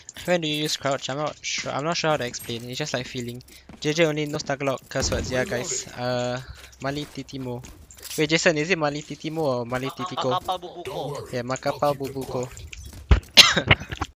When do you use crouch? I'm not sure. I'm not sure how to explain. It's just like feeling. JJ only knows Tagalog curse words. Yeah, guys. Mali titimo. Wait, Jason, is it Mali titimo or Mali titiko? Makapal bubuko. Yeah, makapal bubuko.